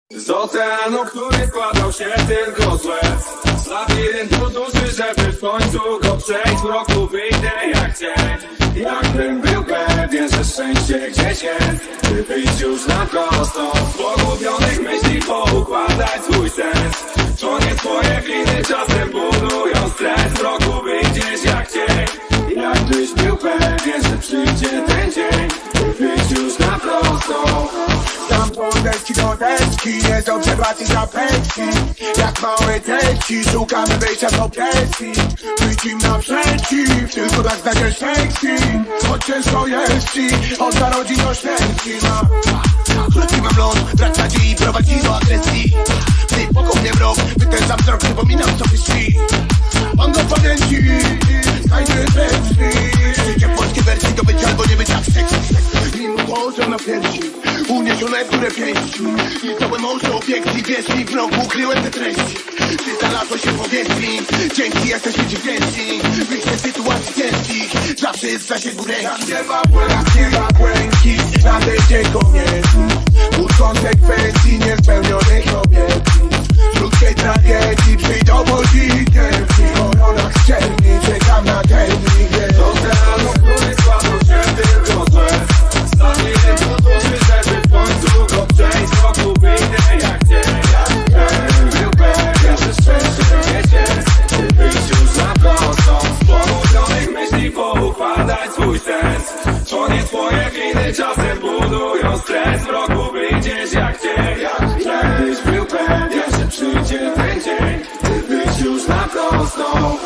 Z oceanu, który składał się tylko z łez, z labiryntu duszy, żeby w końcu go przejść. W roku wyjdę jak cień, jakbym był pewien, że szczęście gdzieś jest. By wyjść już na prostą, z pogubionych myśli poukładać swój sens. To nie twoje winy czasem budują stres. W roku wyjdziesz jak cień, jakbyś był pewien, że przyjdzie ten dzień. By wyjść już na prostą. Od deski do deski, jest dobrze bardziej za pęki. Jak małe dzieci, szukamy wyjścia z opresji. Wyjdziemy naprzeciw, tylko tak znajdziesz szczęści. Choć ciężko jest ci, od narodzin do śmierci. Krótki mam los, brak nadziei prowadzi do agresji. Ty wokół mnie mrok, wytężam wzrok, przypominam sobie śni. On go pamięci, znajdzie treści. Życie polskie wersji, to być albo nie być jak seks. Nim ułożę na piersi, uniesione w górę pięści. I całe morze obiekcji, wiesz mi, w rogu ukryłem te treści. Ty znalazłeś się w powierzchni, dzięki jesteśmy ci wdzięczni. Wyjście z sytuacji ciężkich, zawsze jest w zasięgu ręki. Jak nie ma błęki, nadejdzie koniec. Pół konsekwencji niespełnionych obietnic. Z ludzkiej tragedii przyjdą podziwienki. W koronach ścierni, czekam na termin. Z oceanu, który składał się tylko z łez, z labiryntu duszy, żeby w końcu go przejść. W roku wyjdę jak cień, jakbym był pewien, że szczęście gdzieś jest. By wyjść już na prostą, z pogubionych myśli poukładać swój sens. To nie twoje winy czasem budują stres. W roku wyjdziesz jak cień, jakbyś był pewien, że przyjdzie ten dzień. By wyjść już na prostą.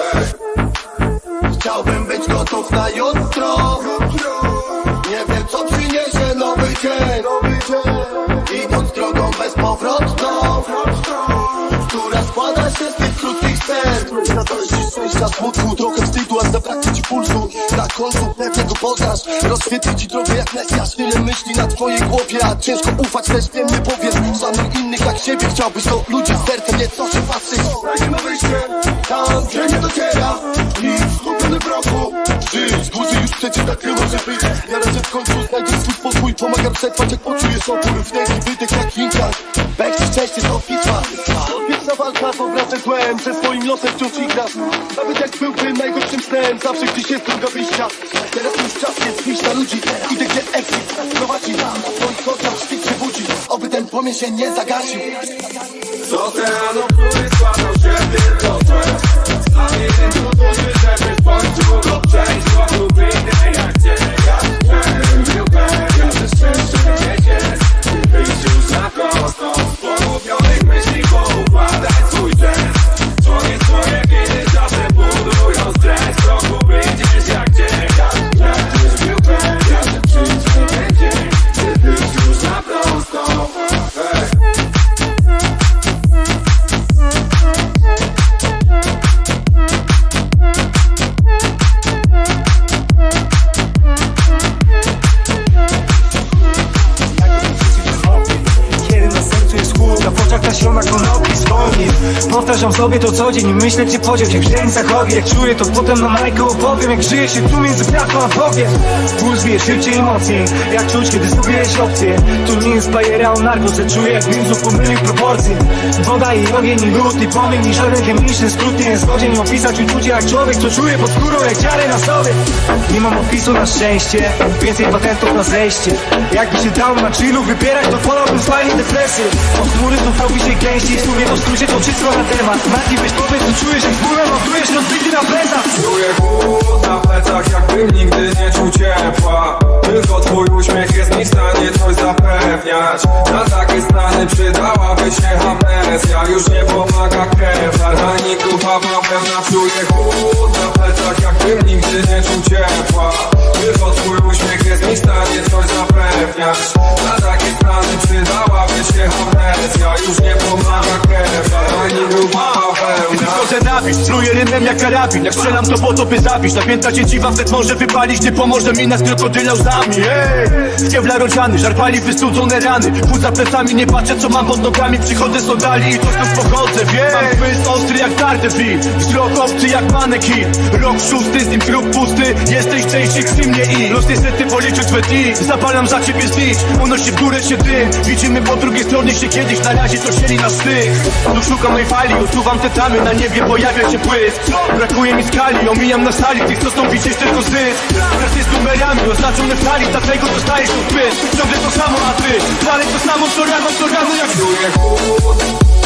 Chciałbym być gotów na jutro. Nie wiem co przyniesie nowy dzień. Idąc drogą bezpowrotną, która składa się z tych krótkich scen. Radości, szczęścia, smutku, trochę wstydu, a zabraknie ci pulsu. Na końcu pewnie go poznasz, rozświetli ci drogę jak Mesjasz. Tyle myśli na twojej głowie, a ciężko ufać, lecz wiem, nie powiesz. Szanuj innych jak siebie, chciałbyś to ludzie z sercem, nie co się patrzeć. Znajdziemy wyjście, tam gdzie nie dociera. Nic skupiony w roku. Żyć dłużej już przecież tak nie może być. Ja raczej w końcu znajdziesz swój spokój. Pomagam przetrwać jak poczujesz opór. Wdech i wydech jak linka. Bekść szczęście to bitwa. Odwieczna walka z obrazem złem. Ze swoim losem wciąż igrasz. Nawet jak byłbym najgorszym snem, zawsze gdzieś jest druga wyjścia. Teraz już czas jest wyjść na ludzi. Idę gdzie exit prowadzi. Na swoich oczach świt się budzi. Oby ten płomień się nie zagasił. Z oceanu, który składał się tylko z łez, z labiryntu duszy, żeby w końcu go przejść. W roku wyjdę jak cień, jakbym był pewien, że szczęście gdzieś jest. By wyjść już na prostą, z pogubionych myśli poukładać swój sens. To nie twoje winy czasem budują stres. W roku wyjdziesz jak cień, jakbyś był pewien, że przyjdzie ten dzień. By wyjść już na prostą. Na konopki swobodnie. Powtarzam sobie to co dzień i myślę, gdzie podział się księdza chowi. Jak czuję to potem na majku opowiem, jak żyje się tu między prawdą a Bogiem. Puls bije szybciej i mocniej, jak czuć kiedy zdobyłeś opcję. To nie jest bajera o narko, że czuję jak między pomylił proporcje. Woda i ogień i lód i płomień i żaden chemiczny skrót. Nie jest godzien opisać uczucie jak człowiek, co czuje pod skórą jak dziary na sobie. Nie mam opisu na szczęście, więcej patentów na zejście. Jakby się dało na chillu wypierać, to wolałbym spalnie depresję. Od chmury to robi się gęściej, słówie to skrócie to wszystko na temat. Mati, weź powiedz, co czujesz jak bólem, ładujesz rozbity na plecach. Czuję głód na plecach, jakbym nigdy nie czuł ciepła. Tylko twój uśmiech jest mi w stanie coś zapewniać. Na takie stany przydałaby się amnezja. Już nie pomaga kevlar, ani grupa pewna. Czuję głód na plecach, jakbym nigdy nie czuł ciepła. Tylko twój uśmiech jest mi w stanie coś zapewniać. Na takie stany przydałaby się amnezja. Już nie pomaga kevlar, ani grupa pewna. Tylko że napis, pluję rymem jak karabin. Jak strzelam to po to by zabić. Napięta cieciwa wnet może wypalić. Nie pomoże mi nas krokodyla łzami. Z kewlarociany, żarpali wystudzone rany. Chód za plecami, nie patrzę co mam pod nogami. Przychodzę z oddali i to znów pochodzę. Mam chwyst ostry jak Daredevil, wzrok obcy jak manekin. Rok szósty, z nim grób pusty. Jesteś częściej z mnie i los niestety policzył twe dni. Zapalam za ciebie znicz, unosi w górę się dym. Widzimy po drugiej stronie się kiedyś, na razie to sieli na styk. Tu szukam mej fali, usuwam te tamy, na niebie pojawia się błysk. Brakuje mi skali, omijam na sali tych, co stąd widzisz tylko zysk. Wraz z numerami oznaczone w talii, dlatego dostajesz tu wpyt. Ciągle to samo, a ty dalej to samo, co rano jak czuję chłód.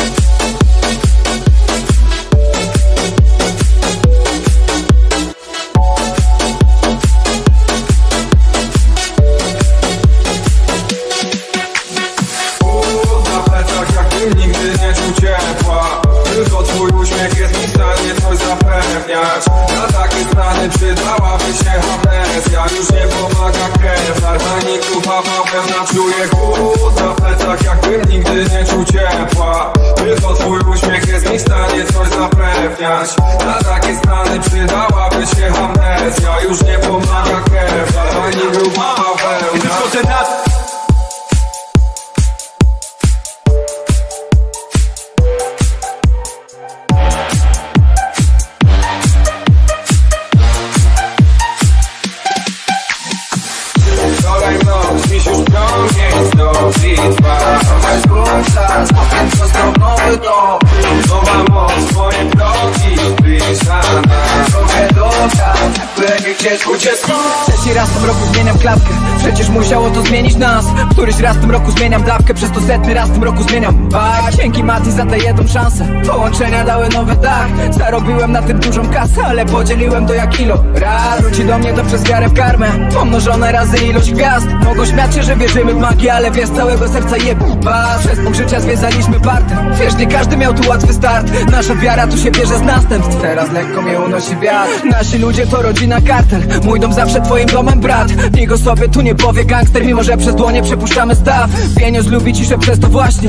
Nigdy nie czuł ciepła, tylko twój uśmiech jest mi w stanie coś zapewniać. Na takie strany przydałaby się amnezja. Już nie pomaga krew, narwaników, a pewna czuję chłód na plecach, jakbym nigdy nie czuł ciepła. Tylko twój uśmiech jest mi w stanie coś zapewniać. Na takie strany przydałaby się amnezja. Już nie pomaga krew, narwaników, a pewna. Dziś już ciągnie do bitwa. Trochę słońca, spokiem co zdrobnowy dom. Nowa moc, twoje kroki zbliżane. Trochę loka, lepiej gdzieś uciec. Trzeci raz w tym roku zmieniam klapkę. Przecież musiało to zmienić nas. Któryś raz w tym roku zmieniam dawkę. Przez to setny raz w tym roku zmieniam bajk. Dzięki Mati za tę jedną szansę. Połączenia dały nowy dach. Zarobiłem na tym dużą kasę, ale podzieliłem to jak kilo. Raz wróci do mnie to przez wiarę w karmę. Pomnożone razy ilość gwiazd. Mogą śmiać się, że wierzymy w magię, ale wiesz, całego serca jebą was. Przez pół życia zwiedzaliśmy partem. Wiesz, nie każdy miał tu łatwy start. Nasza wiara tu się bierze z następstw. Teraz lekko mnie unosi wiatr. Nasi ludzie to rodzina, kartel. Mój dom zawsze twoim domem, brat. Nikt o sobie tu nie powie gangster, mimo że przez dłonie przepuszczamy staw. Pieniądz lubi ciszę przez to właśnie.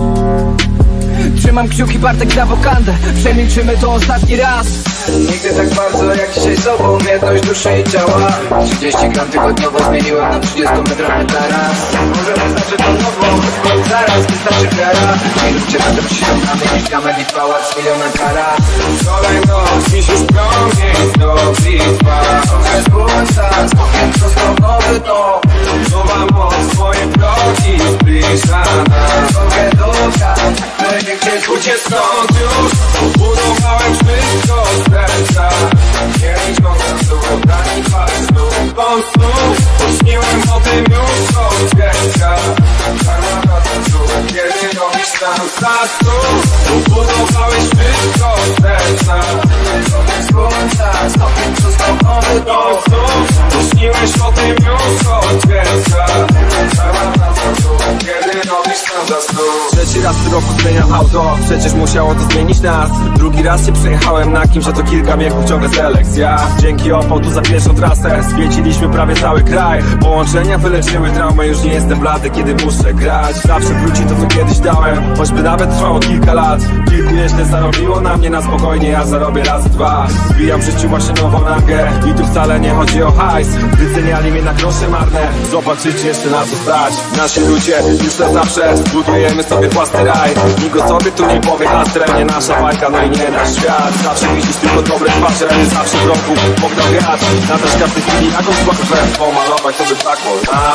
Trzymam kciuki, Bartek za wokandę. Przemilczymy to ostatni raz. Nigdy tak bardzo jak dzisiaj sobą, jedność duszy i ciała. 30 gram tygodniowo zmieniłem na 30 metrach taras. Możemy znaczy to nową, bo zaraz wystarczy wiara. Nie róbcie na tym przyciągamy, niż kamer i pałac, miliona kara. Wczoraj noc, dziś już ciągnie do bitwa. Trochę słońca, spokiem co zdrobnowy dom. Nowa moc, twoje kroki zbliżane. Trochę loka, lepiej gdzieś uciec stąd już. Budowałem wszystko z serca. Nie licząc na słowo, taki parę snów. Bądź snów, śniłem o tym już od dziecka. Czarna praca czuł, kiedy robisz tam startu. Budowałeś wszystko z serca. trochę słońca, stopień co zdrobnowy dom. Bądź snów, śniłeś o tym już od dziecka. Czarna praca czuł, kiedy robisz tam za snów. Trzeci raz w tym roku zmieniam auto, przecież musiało to zmienić nas. Drugi raz się przejechałem na kimś, a to kilka wieków ciągle selekcja. Dzięki Opał za pierwszą trasę zwiedziliśmy prawie cały kraj. Połączenia wyleczyły traumę, już nie jestem blady, kiedy muszę grać. Zawsze wróci to, co kiedyś dałem, choćby nawet trwało kilka lat. Kilku nieźle zarobiło na mnie na spokojnie, ja zarobię raz, dwa. Wbijam w życiu właśnie nową nagę i tu wcale nie chodzi o hajs. Wyceniali mnie na grosze marne, zobaczycie jeszcze na co stać. Nasi ludzie już na zawsze zbudujemy sobie własny raj. Nikt o sobie tu nie powie, na terenie nasza bajka, no i nie nasz świat. Zawsze widzisz tylko dobre twarze, zawsze w roku mogę grać. Nadać każdej chwili jakąś barwę, pomalować to by brakło nam.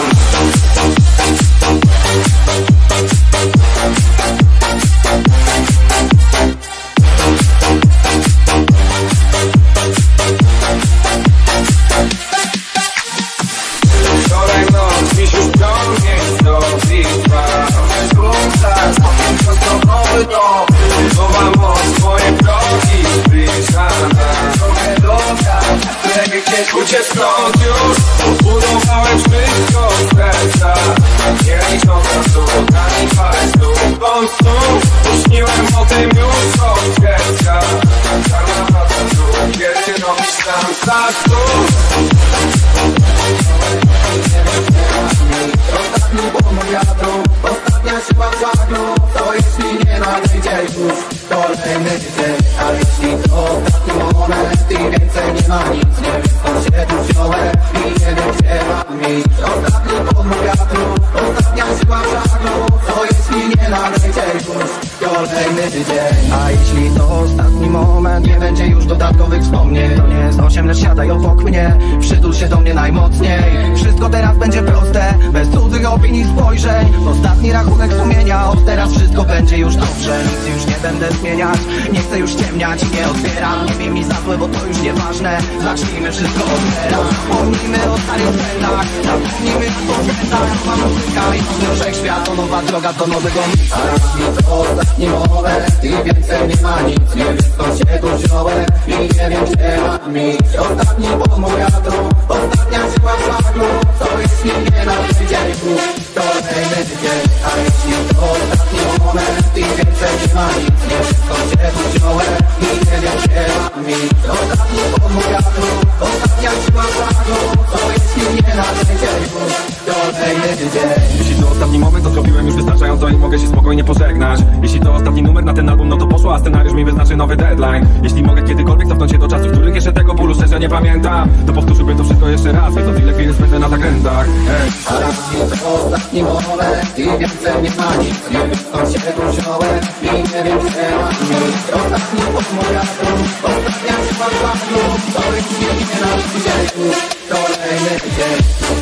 Wczoraj noc, dziś już ciągnie do bitwa. Trochę słońca, stopień co zdrobnowy dom. Nowa moc, twoje kroki zbliżane. Trochę loka, lepiej gdzieś Uciec stąd już, budowałem wszystko z serca. Nie licząc na słowo, taki parę snów. Bądź snów, śniłem o tym już od dziecka. Czarna praca tu, kiedy robisz tam startu. Ostatni pomój wiatru, ostatnia siła w żaglu. To jeśli nie nadejdzie już kolejny dzień. A jeśli to ostatni moment i więcej nie ma nic, nie wiem skąd się tu wziąłem i nie wiem gdzie mam iść. Ostatni pomój wiatru, ostatnia siła w żaglu. To jeśli nie nadejdzie już kolejny dzień. A jeśli to ostatni moment, nie będzie już dodatkowych wspomnień. To nie jest 8, lecz siadaj obok mnie, przytul się do mnie najmocniej. Wszystko teraz będzie proste, bez cudzych opinii, spojrzeń. Ostatni rachunek sumienia, od teraz wszystko będzie już dobrze. Nic już nie będę zmieniać, nie chcę już ciemniać i nie otwieram. Nie wiem mi za złe, bo to już nieważne. Zacznijmy wszystko od teraz, pomnijmy o starych trendach, zapomnijmy o trendach. Mam muzyka i nowy wszechświat, to nowa droga do nowego miejsca. To ostatni moment i więcej nie ma nic. Nie wiem skąd się tu wziąłem i nie wiem gdzie mam iść. Ostatni pomój wiatru, ostatnia siła szlaglu. Co jeśli nie nadejdzie już kolejny dzień? A jeśli to ostatni moment i więcej nie ma nic. Nie wiem skąd się tu wziąłem i nie wiem gdzie mam iść. Ostatni pomój wiatru, ostatnia siła szlaglu. Co jeśli nie nadejdzie już kolejny dzień? Jeśli to ostatni moment, to zrobiłem już wystarczająco i mogę się spokojnie pożegnać. Jeśli to ostatni numer na ten album, no to poszło, a scenariusz mi wyznaczy nowy deadline. Jeśli mogę kiedykolwiek cofnąć się do czasów, których jeszcze tego bólu szczerze nie pamiętam, to powtórzyłbym to wszystko jeszcze raz, więc o tyle chwilę spędzę na zakrętach. To ostatni moment i więcej nie ma nic. Nie wiem skąd się tu wziąłem i nie wiem gdzie mam iść. Ostatni pomój wiatru, ostatnia siła szlaglu. Co jeśli nie nadejdzie już kolejny dzień?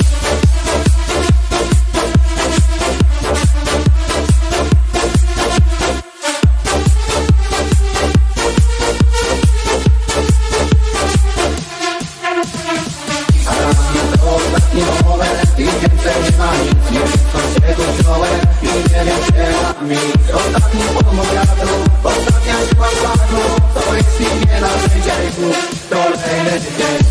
I więcej nie ma nic, nie wiem skąd się tu wziąłem i nie wiem gdzie mam iść. Ostatni pomój wiatru, ostatnia siła szlaglu. Co jeśli nie nadejdzie już kolejny dzień?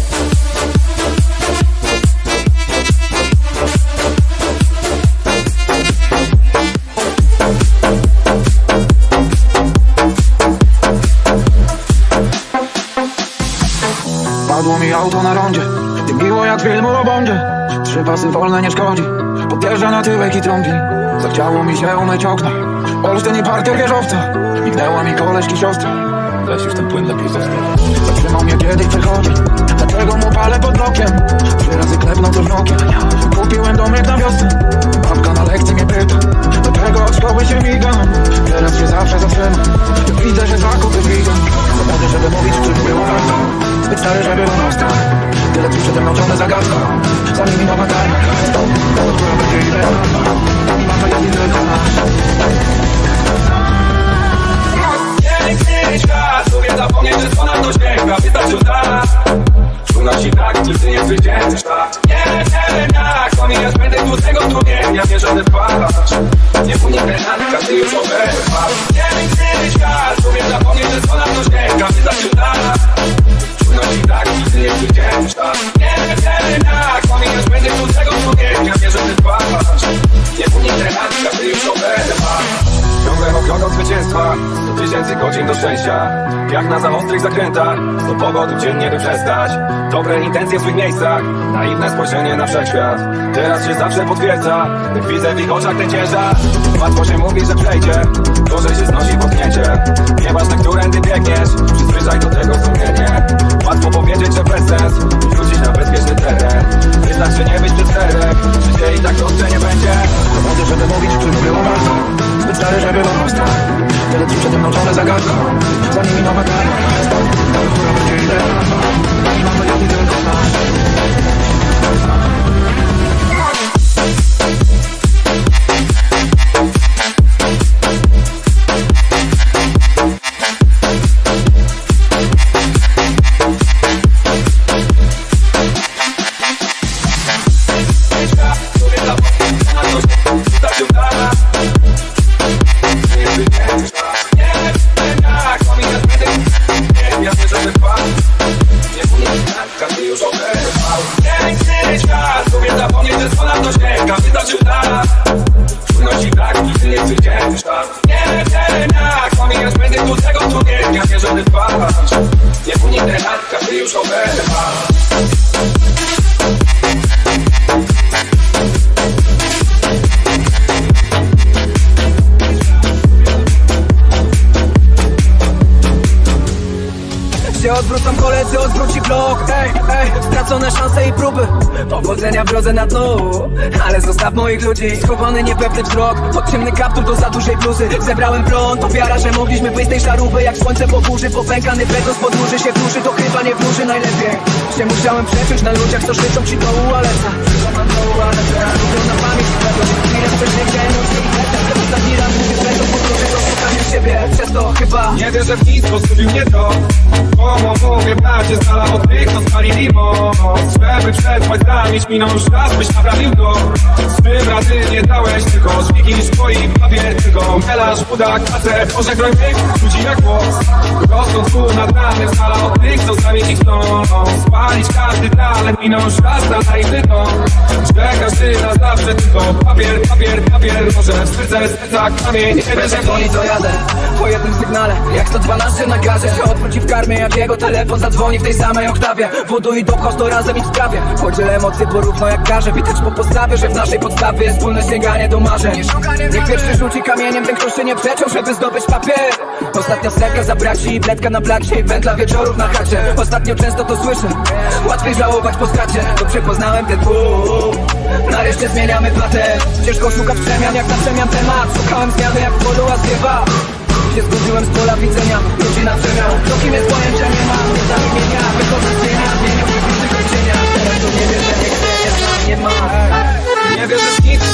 Padło mi auto na rondzie, dymiło jak filmu o Bondzie. 3 pasy wolne nie szkodzi, podjeżdża na tyłek i trąbi. Zachciało mi się umyć okna, Olsztyn i parter wieżowca. Mignęła mi koleżki siostry, weź już ten płyn lepiej zostaw. Zatrzymał mnie kiedyś przechodzi, dlaczego mu palę pod blokiem. 3 razy klepnął to wzrokiem, kupiłem domek na wiosnę. Babka na lekcji mnie pyta, dlaczego od szkoły się migam. Teraz się zawsze zatrzymam, widzę, że zakupy widzą. Za młody, żeby mówić, czy było warto, zbyt stary, żeby było nostra. Tyle tu przede mną ciągle zagadka, za nimi nowa tajna. To, która będzie idealna, tam mama jest nie tylko nasz. Piękny świat, sobie zapomnieć, że co nam to śmiecha. Wystarczył tak, unosi tak, nigdy nie zwyciężysz tak. Nie wiem jak, pomijasz pędek tłustego strumienia. Wiesz, że ty wpadasz, nie uniknę natka, ty już oberwasz. Piękny świat, sobie zapomnieć, że co nam to śmiecha. Wystarczył tak, unosi tak, nigdy nie zwyciężysz tak. Nie wiem jak, pomijasz pędek tłustego strumienia. Wiesz, że ty wpadasz, nie uniknę natka, ty już oberwasz. Ciągle oglądam zwycięstwa, 100 000 godzin do szczęścia. Jak na za ostrych zakrętach, do powodu dziennie by przestać. Dobre intencje w złych miejscach, naiwne spojrzenie na wszechświat. Teraz się zawsze potwierdza, gdy widzę w ich oczach ten ciężar. Łatwo się mówi, że przejdzie, gorzej się znosi potknięcie. Nieważne, którędy biegniesz, przyzwyczaj do tego sumienie. Łatwo powiedzieć, że bez sens, wrócić na bezpieczny teren. Wystarczy nie być przez czterech, życie i tak dobrze nie będzie. Młody, żeby mówić, czy było warto, zbyt stary, żeby było nostra. Tyle tu przede mną ciągle zagadka, za nimi nowa tajna. To, która będzie idealna, tam mama jest nie tylko nasz. Piękny świat, sam koledzy odwróci blok. Stracone szanse i próby powodzenia w drodze na dno. Ale zostaw moich ludzi, schowany niepewny wzrok. Pod ciemny kaptur do za dużej bluzy. Zebrałem plon, to wiara, że mogliśmy wyjść z tej szarówy. Jak słońce po burzy, popękany beton z podróży się wróży. To chyba nie wróży najlepiej się musiałem przeczuć na ludziach, co życzą ci dołu, ale mam dołu, ale lubią na pamięć tego. Chwilę wcześniej chciałem uczyć. Ostatni raz mówię, że to podróży, to szukanie siebie. Przez to chyba nie wierzę w nic, bo zgubił mnie to. Komu mówię, bracie, z dala od tych, co spalili most. Żeby przetrwać zamieć, minął już raz, byś naprawił to. Z tym razy nie dałeś, tylko szpiki niż twoi papier. Tylko melasz, budak, kasę, pożegnaj tych ludzi jak głos. Rosnąc tu nad ranem, z dala od tych, co zamieć ich chcą. Spalić każdy talent, minął już raz na naiwny ton. Że każdy na zawsze, tylko papier, papier, papier. Może w serca kamień, nie wierzę w nic. to jadę po jednym sygnale, jak 112 na gazie. Się odwróci w karmie, jak jego telefon zadzwoni w tej samej oktawie. Wodu i dopchał 100 razem i w sprawie. Podzielę emocje porówno jak garze. Widać po podstawie, że w naszej podstawie jest wspólne sięganie do marzeń. Niech pierwszy rzuci kamieniem, ten kto się nie przeczął, żeby zdobyć papier. Ostatnia serka za braci, bledka na blacie i wędla wieczorów na chacie. Ostatnio często to słyszę, łatwiej żałować po stracie. Dobrze poznałem ten ból, nareszcie zmieniamy patent. Ciężko szukać przemian, jak na przemian temat. Szukałem zmiany jak w polu, a zgrywa. Się zgubiłem z pola widzenia, ludzi na przemian. To kim jest pojęcia nie mam, za imienia. Wychodzę z cienia, zmienią się cienia. Teraz to nie wierzę, nie chcę, nie znam, nie ma. Nie wierzę w nic.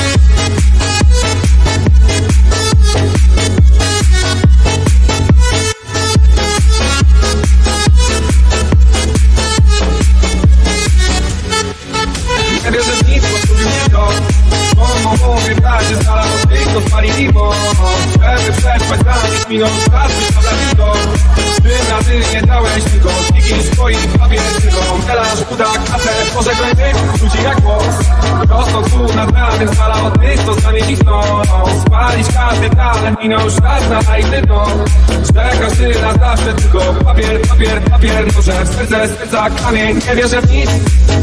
Nie wierzę w nic, bo zgubił mnie to. Komu mówię, bracie, z dala od tych, co spalili most. Żeby przetrwać zamieć, minął już raz, byś naprawił to. Tym razy nie dałeś, tylko szpiki niż twoi papier. Tylko melasz, budak, kasę, pożegnaj tych ludzi jak głos. Rosnąc tu nad ranem, z dala od tych, co zamieć ich chcą. Spalić każdy talent, minął już raz na naiwny ton. Że każdy na zawsze, tylko papier, papier, papier. Może w serca kamień, nie wierzę w nic.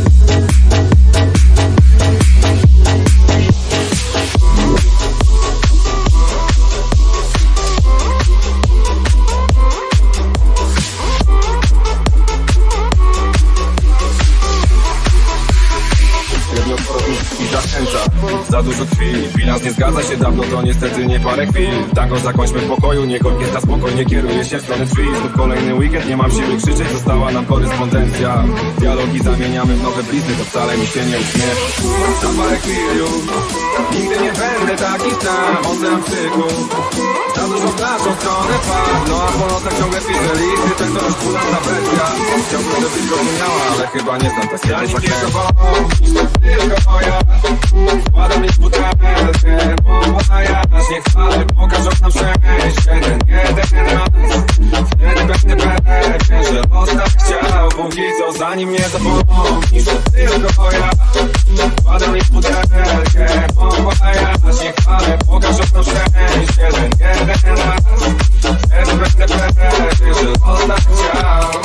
Za dużo krwi, bilans nie zgadza się dawno, to niestety nie parę chwil. Tango zakończmy w pokoju, niech orkiestra spokojnie kieruje się w stronę drzwi. Znów kolejny weekend, nie mam siły krzyczeć, została nam korespondencja. Dialogi zamieniamy w nowe blizny, to wcale mi się nie uśmiecha. Za parę chwil już, nigdy nie będę taki sam, ocean wstyku. Za dużo w naszą stronę fal, no a po nocach ciągle piszę listy, ten to już kulanta bestia. Chciałbym, żebyś zrozumiała, ale chyba nie znam tak ja nie tylko ja. Składam mi butelkę, powodajasz, niech chwale pokażą nam szczęście. Jeden raz, wtedy będę pewien, że los tak chciał. Póki co, zanim mnie zapomnisz, to tylko ja. Składam mi butelkę, powodajasz, niech chwale pokażą nam szczęście. Jeden raz, wtedy będę pewien, że los tak chciał.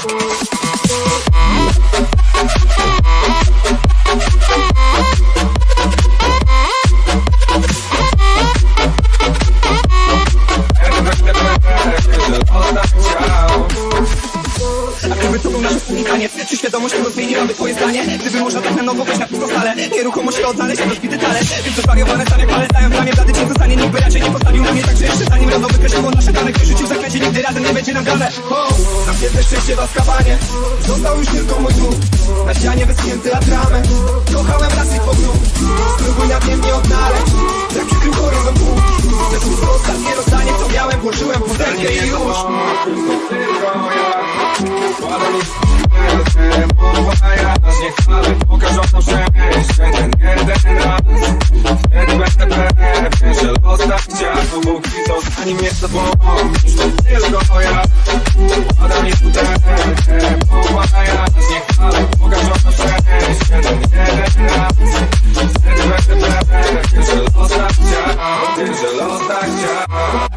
A gdyby to był nasz współnikanie, czy świadomość tego zmieniłaby twoje zdanie? Gdyby można tak na nowo wejść na pustą salę, nieruchomość oddaleć się rozbity talent. Wiem, że zwariowane stare kale zdają w ramię, blady cię zostanie, nikt by raczej nie postawił na mnie. Także jeszcze zanim rano wykreśliło nasze dane, ktoś rzucił zaklęcie, nigdy razem nie będzie nam dane. Nam się też szczęście w Azkabanie, został już tylko mój trup. Na ścianie wyschnięty atrament, kochałem raz i powrót. Spróbuj nad nim nie odnaleźć, jak przykrył horyzont Bóg. To wszystko ostatnie rozdanie, co miałem, włożyłem w butelkę i już. Składam mi butelkę, powodajasz, niech chwale pokażą nam szczęście. Jeden raz, wtedy będę pewien, że los tak chciał. Póki co, zanim mnie zapomnisz, to tylko ja. Składam mi butelkę, powodajasz, niech chwale pokażą nam szczęście. Jeden raz, wtedy będę pewien, że los tak chciał. Że los tak chciał.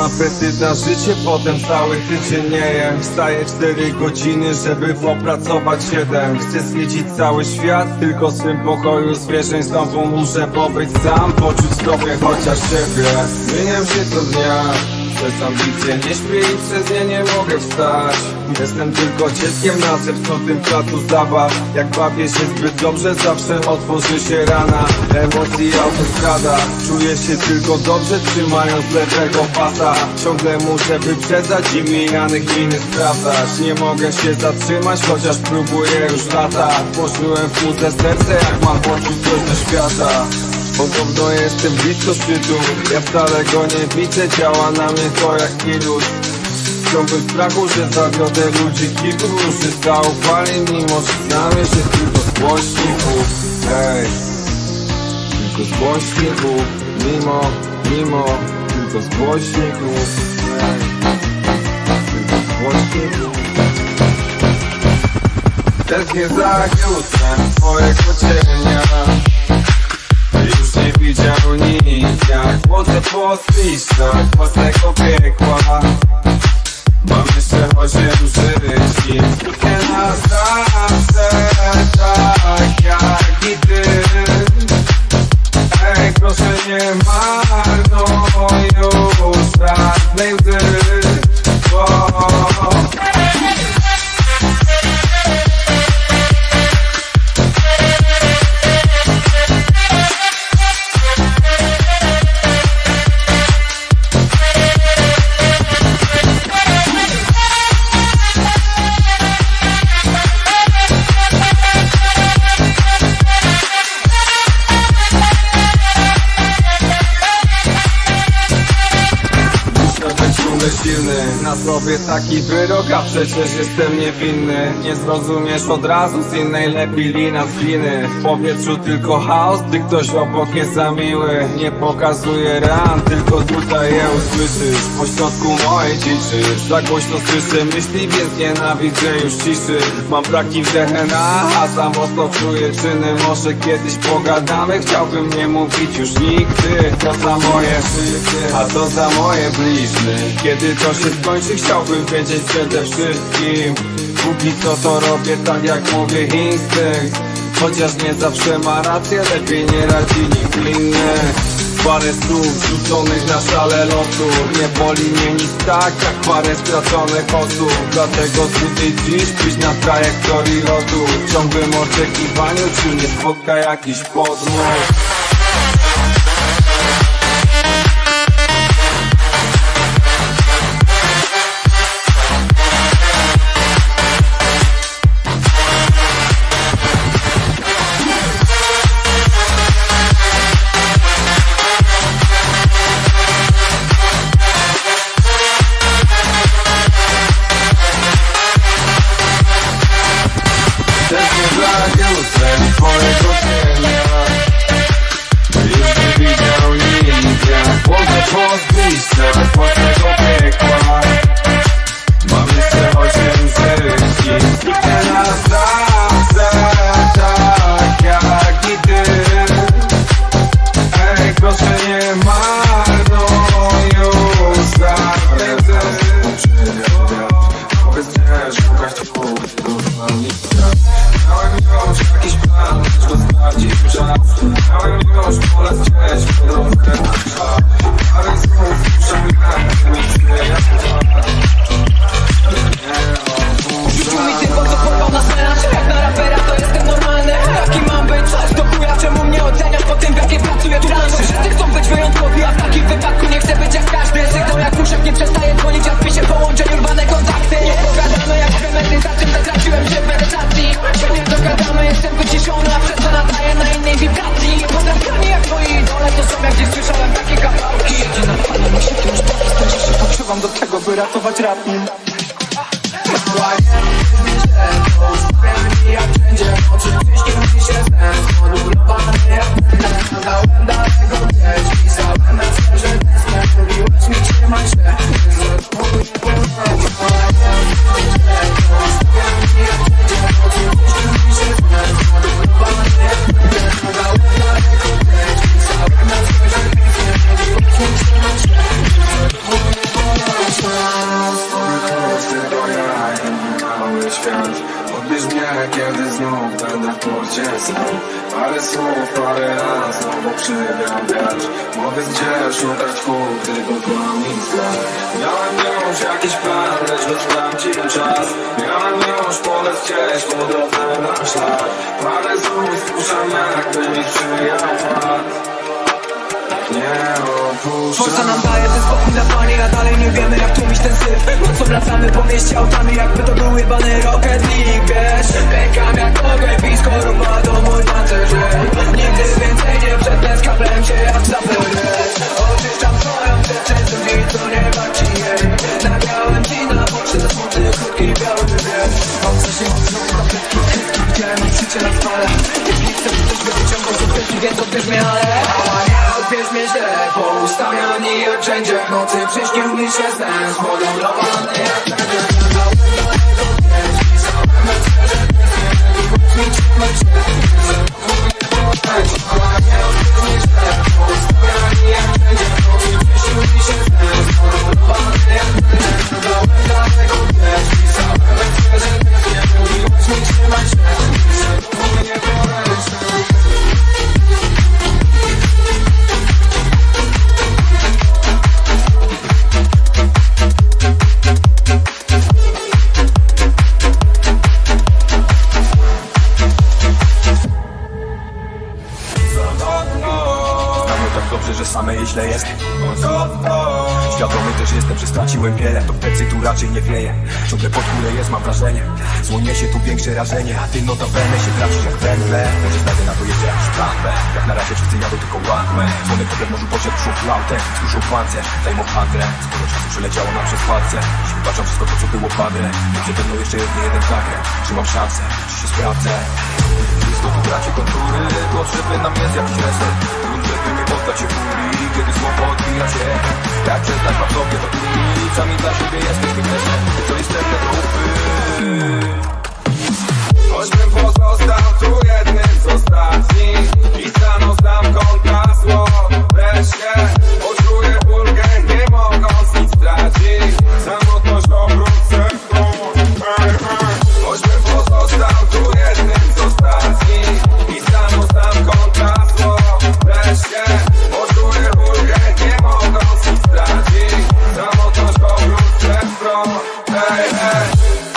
apetyt na życie, potem cały tydzień nie jem. Wstaję 4 godziny, żeby popracować 7. Chcę zwiedzić cały świat, tylko w swym pokoju zwierzeń. Znowu muszę pobyć sam, poczuć zdrowie chociaż siebie. Zmieniam się co dnia, przez ambicje nie śpię i przez nie nie mogę wstać. Jestem tylko dzieckiem na zepsutym placu zabaw. Jak bawię się zbyt dobrze, zawsze otworzy się rana. Emocji autostrada, czuję się tylko dobrze, trzymając lewego pasa. Ciągle muszę wyprzedzać i mijanych miny sprawdzać. Nie mogę się zatrzymać, chociaż próbuję już lata. Włożyłem w muzę serce, jak mam poczuć coś do świata. Podobno jestem blisko szczytu, ja wcale go nie widzę, działa na mnie to jak wirus. Ciągle w strachu, że zawiodę ludzi kilku, którzy zaufali, mimo że znamy się tylko z głośników. Hej, tylko z głośników, mimo, tylko z głośników. Hej, tylko z głośników. Tęsknię za jutrem twojego cienia. Już nie widział nic, jak chodzę po zniszczach własnego piekła. Mam jeszcze 8 żyć i zniknę na zawsze, tak jak i ty. Ej, proszę nie marnuj już żadnej łzy. Silny, na sobie taki wyrok, a przecież jestem niewinny. Nie zrozumiesz od razu, z innej lepiej lina z gliny. W powietrzu tylko chaos, gdy ktoś obok jest za miły. Nie pokazuje ran, tylko tutaj je usłyszysz. Po środku mojej dziczy, za głośno słyszę myśli, więc nienawidzę już ciszy. Mam braki w DNA, a za mocno czuję czyny. Może kiedyś pogadamy, chciałbym nie mówić już nigdy. To za moje życie, a to za moje bliźny. Kiedy to się skończy, chciałbym wiedzieć przede wszystkim. Póki co to robię tak jak mówię instynkt. Chociaż nie zawsze ma rację, lepiej nie radzi nikt inny. Parę słów rzuconych na szale losu. Nie boli mnie nic tak jak parę straconych osób. Dlatego tutaj dziś pić na trajektorii lotu. W ciągłym oczekiwaniu, czy mnie spotka jakiś podmuch. Twojego cienia. Już nie widział nic, jak chodzę po zgliszczach własnego piekła. Mam jeszcze 8 żyć i zniknę na zawsze, tak jak i ty. Ej, proszę nie marnuj już żadnej łzy. Powiedz mnie, że szukać tu różna miejsca. Miałem już jakiś plan, to sprawdzić czas. Miałem już polecieć w drogę na czas. Ale znów przebiegam misję, jak Rzucił mi tylko co porwał na scenach. Jak na rapera to jestem normalny. Jaki mam być? Coś do chuja, czemu mnie oceniasz po tym, w jakie pracuję tu rano? Wszyscy chcą być wyjątkowi, a w takim wypadku nie chcę być jak każdy. Sygnał jak muszek nie przestaje dzwonić, a wpisie połączeń urwane kontakty. Nie pogadamy jak premedytacją, zatraciłem się w medytacji. Się nie dogadamy, jestem wyciszony, a przez to nadaję na innej wibracji. Podatkami jak moi idole, to są jak gdzieś słyszałem takie kawałki. Jedyna pana mi się to już powstać, że się poczuwam do tego, by ratować rap. To już powiem mi jak wszędzie. Oczy przyśnił mi się sen, modulowany jak ten. Nadałem daleko gdzieś, pisałem na że tęsknię. Mówiłeś mi trzymaj się, że mógł nie powiedzieć. To już powiem mi jak wszędzie. Oczy przyśnił mi się sen, modulowany jak ten. Nadałem daleko gdzieś, pisałem na że tęsknię. Mówiłeś mi trzymaj się, że mógł nie powiedzieć. kiedy znów będę w porcie sam. Parę słów, parę raz, znowu przybiał wiatr. Powiedz gdzie szukać twój, gdy go kłamie znak. Miałem już jakiś plan, lecz go sprawdził czas. Miałem już polec gdzieś po drodze na szlak. Parę słów spuszczam jakby mi przyjał fakt. Forza nam daje ten spokój na panie, a dalej nie wiemy jak tłumić ten syf. Nocą wracamy po mieście autami, jakby to był jebany Rocket League, wiesz. Pękam jak mogę, blisko rupa to mój pancerz. Nigdy więcej nie przetnę z kablem się jak zapełniać. Oczyszczam twoją przeczęstą i co nie warci jej. Nagrałem ci na pocztę smutny, krótki, biały wiek. Mam coś nie mówią, tabletki, kryski, widziałem już życie na chwale. Jeśli chcesz, ktoś by wyciągał z odbytki, więc odbierz mnie, ale odbierz mnie źle, poustawiani jak wszędzie. W nocy przyśnił mi się sen, zmodulowany jak wszędzie. Same je źle jest. Świadomy też jestem, że straciłem wiele. To w plecy tu raczej nie wieje. Ciągle pod górę jest, mam wrażenie. Słonie się tu większe rażenie, a ty notabene się tracisz jak węgle. Może znajdę na to jeszcze jakiś plan B. Jak na razie wszyscy jadą tylko one way. Dzwonek potem może poszedł szuk lautem. Skrószą pancerz, zajmą handrę. Sporo czasu przeleciało nam przez palce. Jeśli wybaczam wszystko to co było padre. Dobrze pewno jeszcze jest nie jeden zakręt. Czy mam szansę, czy się sprawdzę? Blisko tu traci kontury. Potrzebny nam jest jakiś reset. Żeby nie poddać się furii, kiedy słowo odbija się. Jak przyznać mam sobie to ulicami dla siebie jesteśmy też. To jest pewne trupy. Choćbym pozostał tu jednym z ostatnich i stanął sam kontrasło. Wreszcie poczuję ulgę, nie mogąc nic stracić. Samotność obrót sercu. Choćbym pozostał tu jednym z ostatnich i stanął sam kontrasło. Wreszcie poczuję ulgę, nie mogąc nic stracić. Samotność obrót sercu. Hej, hej.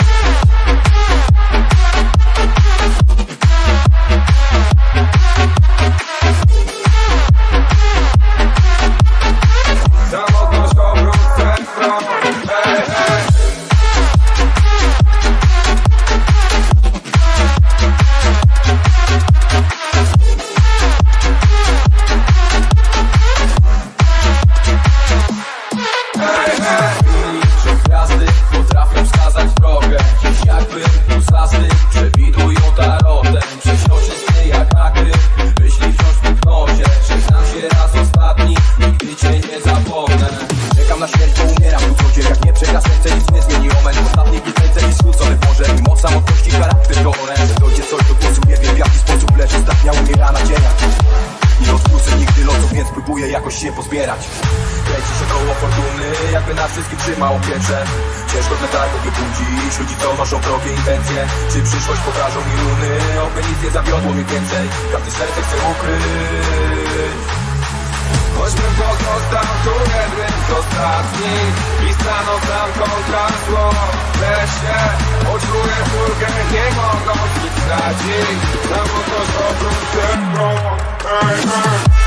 Jakoś się pozbierać. Kręci się koło fortuny, jakby nas wszystkich trzymało pieprze. Ciężko z letargu wybudzić ludzi, co noszą wrogie intencje. Czy przyszłość pokażą mi runy? Oby nic nie zawiodło mi więcej. Każdy serce chce ukryć. Choćbym pozostał tu jednym z ostatnich i stanął sam kontrasło. Wreszcie poczuję ulgę, nie mogąc nic stracić. Samotność obrót sercu. Hey, hey.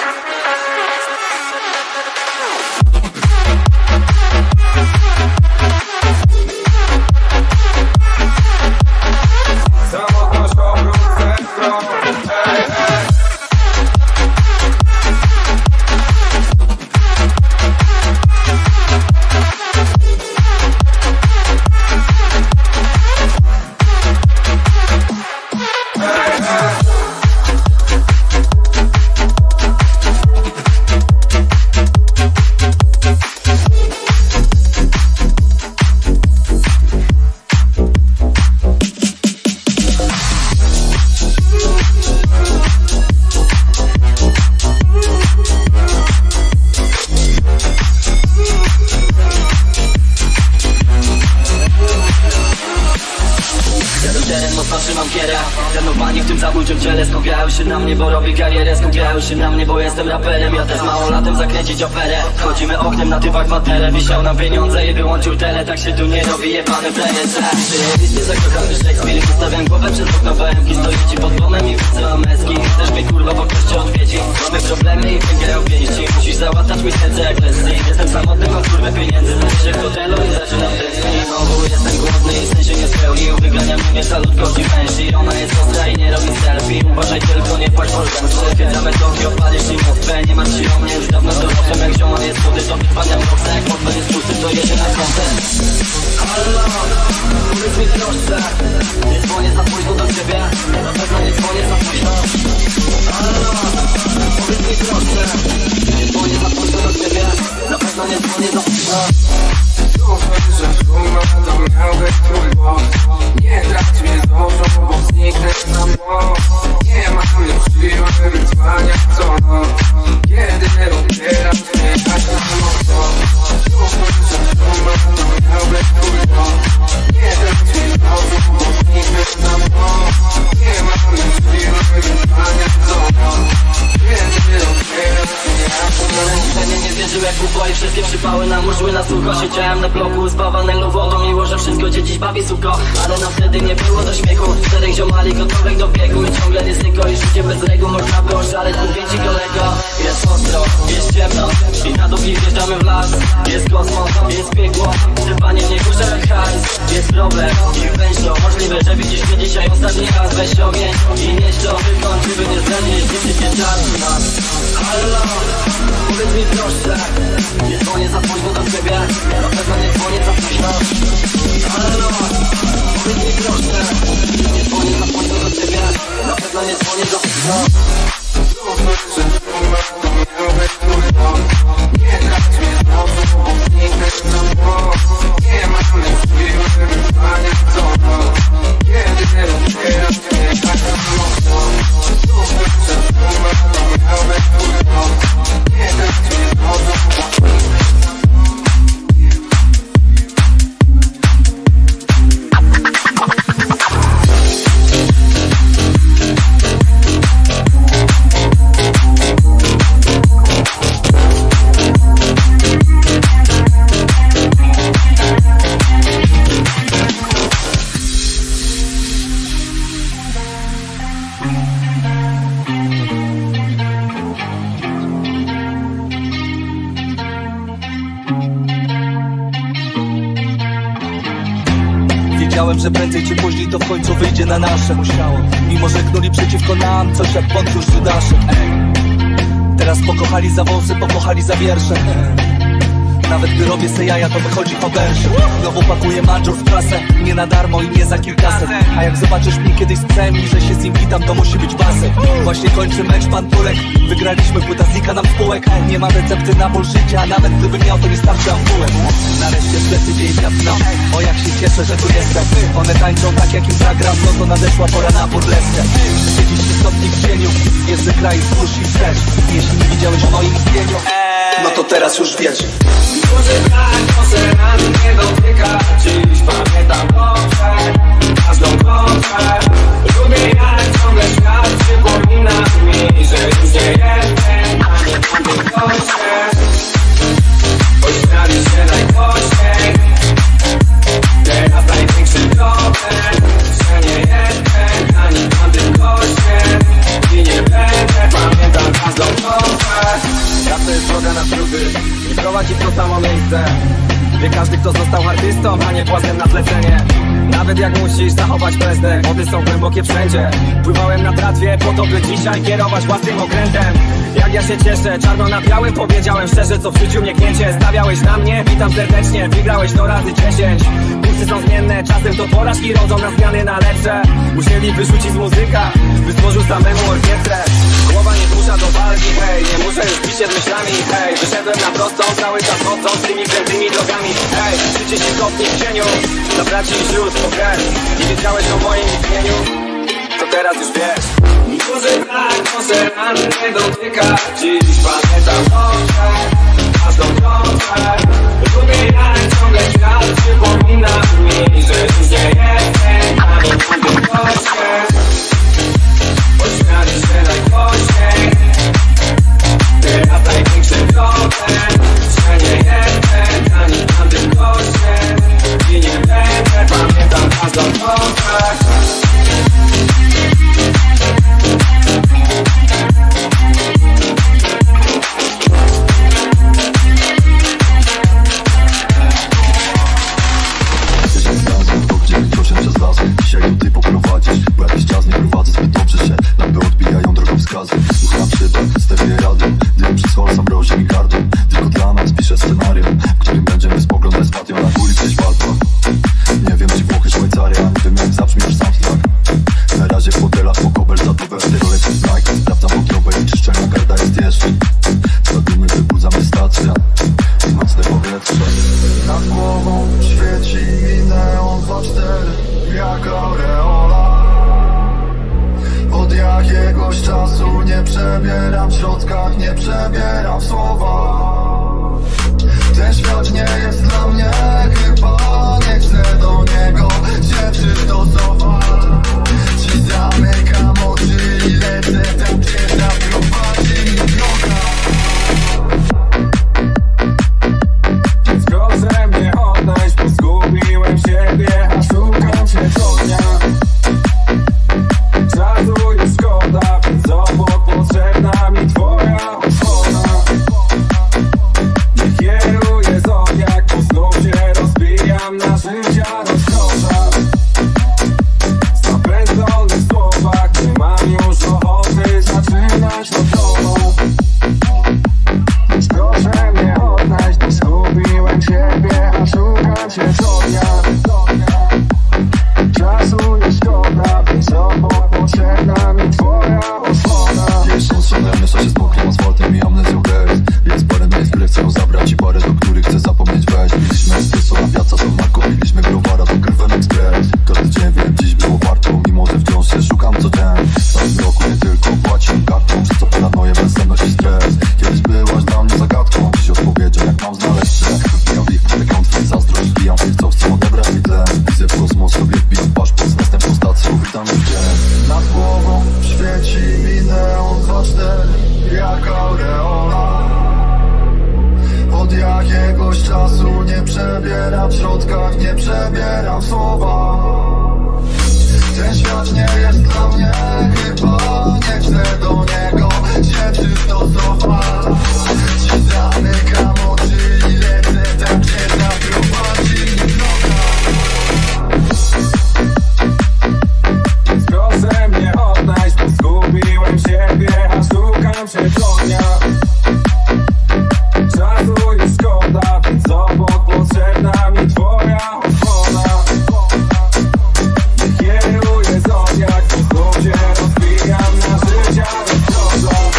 Samotność obrót sercu. Hey, hey. mocno trzymam kierę. Trenowani w tym zabójczym ciele skupiają się na mnie, bo robię karierę. Skupiają się na mnie, bo jestem raperem. Ja też mało latem zakręcić aferę. Wchodzimy oknem na typach materę. Wisiał nam pieniądze i wyłączył tele. Tak się tu nie robi, jebany frajerze. Listy zakochany Szekspir. Postawiam głowę przed okno BMK. Stoję ci pod domem i wysyłam meski. Chcesz mi kurwa, bo ktoś cię odwiedzi. Mamy problemy i wygrają pięści. Musisz załatać mi serce jak Leslie. Jestem samotny, mam kurwę pieniędzy. Znajdę w hotelu i zaczynam tęsknić. Znowu jestem głodny i sen się nie spełnił. Wygania mnie salut gości węży. Ona jest ostra i nie robi selfie. Uważaj tylko, nie płacz Polskę. Przechydzamy Tokio, palisz i Moskwę. Nie martw się o mnie, już dawno dorosłem. Jak zioma jest chudy, to wypadam boksę. Jak mocno jest pusty, to jedzie na koncert. Halo, powiedz mi proszę. Nie dzwonię za późno do ciebie. Na pewno nie dzwonię za późno. Halo, powiedz mi proszę. Nie dzwonię za późno do ciebie. Na pewno nie dzwonię za późno. Że szuma to miał być twój bok. Nie trać mnie dobrze, bo zniknę na mną. Nie mam już siły wyzwania co noc. Kiedy odbierasz mnie tak na mocno. Że szuma to miał być twój bok. Nie trać mnie dobrze, bo zniknę na mną. Nie mam już siły wyzwania co noc. Kiedy odbierasz mnie tak na mocno. Nie wierzył jak bubła i wszystkie przypały nam uszły na sucho. Siedziałem na bloku spawanego wodą. Miło, że wszystko cię dziś bawi suko. Ale nam wtedy nie było do śmiechu. 4 ziomali gotowych do biegu. I ciągle ryzyko i życie bez reguł. Można by oszaleć, mówię ci kolego. Jest ostro, jest ciemno i na dół wjeżdżamy w las. Jest kosmos, jest piekło. Sypanie nie kurze jak hajs. Jest problem i węźno. Możliwe, że widzisz mnie dzisiaj ostatni raz. Weź ogień i nieś to. Wykończymy nie zranić, jeśli się czas nas. Halo, powiedz mi proszę. Nie dzwonię za późno do ciebie. Na pewno nie dzwonię za późno. Halo, powiedz mi proszę. Nie dzwonię za późno do ciebie. Na pewno nie dzwonię za późno. Że szuma to miał być twój bok. Nie trać mnie dobrze, bo zniknę na mną. Nie mam już siły wyzwania co noc. Kiedy odbierasz mnie tak na mocno. Że szuma to miał być twój bok. Nie trać mnie dobrze, bo Wiedziałem, że prędzej czy później to w końcu wyjdzie na nasze. Musiało, mimo że gnuli przeciwko nam coś jak wątpił z Judaszem. Teraz pokochali za wąsy, pokochali za wiersze. Nawet gdy robię se jaja, to wychodzi po wężu. Znowu pakuję manżur w klasę, nie na darmo i nie za kilkaset. A jak zobaczysz mnie kiedyś z psem i że się z nim witam, to musi być basen. Właśnie kończy mecz pan Turek. Wygraliśmy, płyta znika nam spółek. Nie ma recepty na ból życia, a nawet gdybym miał, to nie starczy ampułek. Nareszcie ślepy dzień jasno. O jak się cieszę, że tu jestem. One tańczą tak jak im zagram, no to nadeszła pora na burleskę. 30 stopni w cieniu, jeszcze kraj wzdłuż i wstecz. Jeśli nie widziałeś o moim istnieniu, no to teraz już wiesz. Duży brak, może rany nie dotyka. Dziś pamiętam dobrze każdą klątwę. Lubię jak ciągle świat przypomina mi, że już nie jestem ani w tym końcu. Pośmiali się najgłośniej. Teraz największy problem, że nie jestem ani w tamtym kościem. I nie będę, pamiętam każdą klątwę. Zawsze jest droga na śruby i prowadzi w to samo miejsce. Wie każdy, kto został artystą, a nie płazem na zlecenie. Nawet jak musisz zachować prezdę, wody są głębokie wszędzie. Pływałem na tratwie po to, by dzisiaj kierować własnym okrętem. Jak ja się cieszę, czarno na białym powiedziałem szczerze, co w życiu mnie gniecie. Stawiałeś na mnie, witam serdecznie, wygrałeś to razy 10. Kursy są zmienne, czasem to porażki rodzą na zmiany na lepsze. Musieli wyrzucić z muzyka, by stworzył samemu orkiestrę. Głowa nie zmusza do walki, hej, nie muszę już pić z myślami, hej. Wyszedłem na prostą, cały czas chodzą z tymi krętymi drogami, hej. Życie się kopnie w cieniu, dla braci i sióstr, okej. Nie wiedziałeś o moim istnieniu, to teraz już wiesz. Duży brak, może rany nie dotyka. Dziś pamiętam dobrze każdą klątwę. Lubię jak ciągle świat przypomina mi, że już nie jestem ani w tym kościem. przebieram w środkach, nie przebieram w słowach. Ten świat nie jest dla mnie, chyba nie chcę do niego się przystosować. Dziś zamykam oczy i lecę tam, gdzie zaprowadzi droga. Proszę mnie odnaleźć, bo zgubiłem siebie, a szukam się co dnia. Czasu już szkoda, więc obok potrzebna mi twoja osłona. Nie kieruję zodiak, bo znów się rozbijam na życia rozkoszach. Zapędzonych słowach, nie mam już ochoty zaczynać od domu. Proszę mnie odnaleźć, bo zgubiłem siebie, a szukam się co dnia. Czasu nie szkoda, więc obok potrzebna mi twoja osłona. Jeszcze stronę miesza się z mokrym asfaltem i amnezją gest. Jest parę miejsc, które chcę zabrać i parę, do których chcę zapomnieć wejść. Mieliśmy espresso na piaca, to Marko, piliśmy browara, to Grven Express. Każdy dzień wiem, dziś było warto, mimo że wciąż się szukam co dzień. W tym roku nie tylko płacę kartą, przez co paranoję, bezsenność i stres. Kiedyś byłaś dla mnie zagadką, dziś odpowiedzią jak mam znaleźć się. Wbijam w ich puste klątwy, zazdrość, wbijam w tych, co chcą odebrać mi tlen. Widzę w kosmos sobie wbijam paszport z następną stacją, witam gdzie. Nad głową świeci mi neon 2-4 jak aureola. Od jakiegoś czasu nie przebieram w środkach, nie przebieram w słowach. Ten świat nie jest dla mnie, chyba nie chcę do niego się przystosować. Dziś zamykam oczy i lecę tam, gdzie zaprowadzi droga. Proszę mnie odnaleźć, bo zgubiłem siebie, a szukam się co dnia. Czasu już szkoda, więc obok potrzebna mi twoja osłona. Nie kieruję zodiak, bo znów się rozbijam na życia rozkoszach.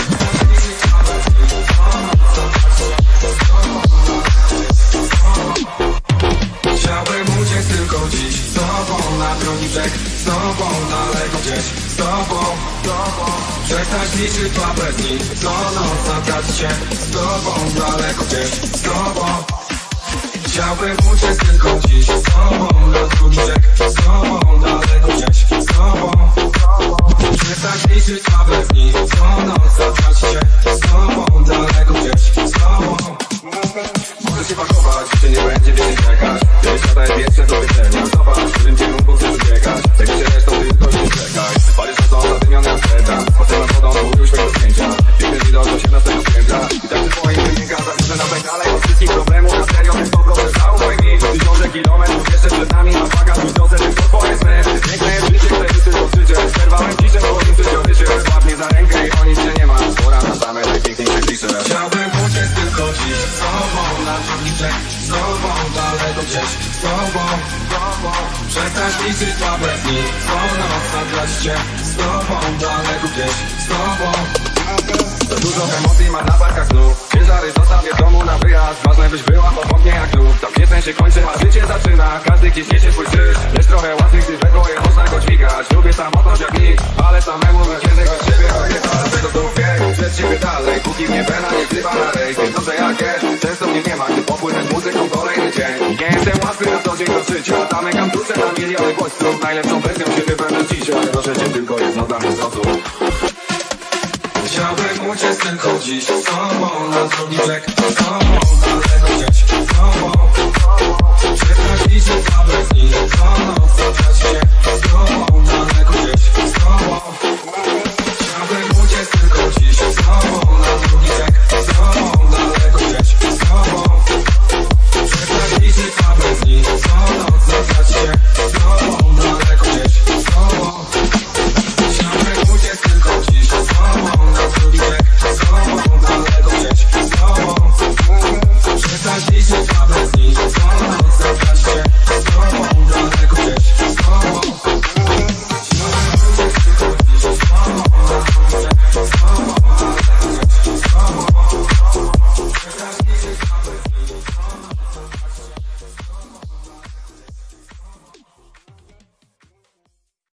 Chciałbym uciec tylko dziś z tobą na drugi brzeg, z tobą daleko gdzieś, z tobą. Przestać liczyć słabe dni, co noc zabrać się z tobą daleko gdzieś, z tobą. Chciałbym uciec tylko dziś z tobą na drugi brzeg, z tobą daleko gdzieś, z tobą. Przestać liczyć słabe dni, co noc zabrać się z tobą daleko gdzieś, z tobą. Możesz się pakować, czy nie będzie więcej czekać. Kiedy świata jest jeszcze do wiedzenia, zobacz, w którym kierunku chcesz uciekać. Zajmij się resztą, tylko nie czekaj. Parę są zadymione jak seta, potrzebna wodą, mówił świego zdjęcia. Piękny widok do 18 piętra. I tak przy twoim wynika, zapiszę na pękale. Od wszystkich problemów na serio, więc dobrze zaufaj mi. Tysiące kilometrów jeszcze przed nami, na bagaż mi dozę, tylko twoje sny. Piękne jest życie, które ty to życie. Przerwałem ciszę, bo im życiorysie. Złap mnie za rękę i o nic się nie ma. Pora na same najpiękniejsze klisze. Chciałbym uciec tylko dziś z tobą na drugi brzeg, z tobą daleko gdzieś, z tobą. Przestać liczyć słabe dni, co noc zagrać się z tobą daleko gdzieś, z tobą. Za dużo emocji mam na barkach znów. Ciężary zostawię w domu na wyjazd. Ważne byś była obok mnie jak lub. Ta pieśń się kończy, a życie zaczyna. Każdy kiedyś niesie swój krzyż. Lecz trochę łatwiej, gdy we dwoje można go dźwigać. Lubię samotność jak nikt, ale samemu ciężej od siebie kobieta. Dlatego to biegł przed siebie dalej. Póki mnie wena nie wzywa na rejs. Wiem dobrze jak jest, często mnie nie ma, gdy popłynę z muzyką kolejny dzień. Nie jestem łatwy na co dzień do życia. Zamykam duszę na miliony bodźców. Najlepszą wersją siebie będę dzisiaj. Proszę cię tylko jedno dla mnie zrozum. Chciałbym uciec tylko dziś z tobą na drugi brzeg, z tobą daleko gdzieś, z tobą. Przestać liczyć słabe dni, co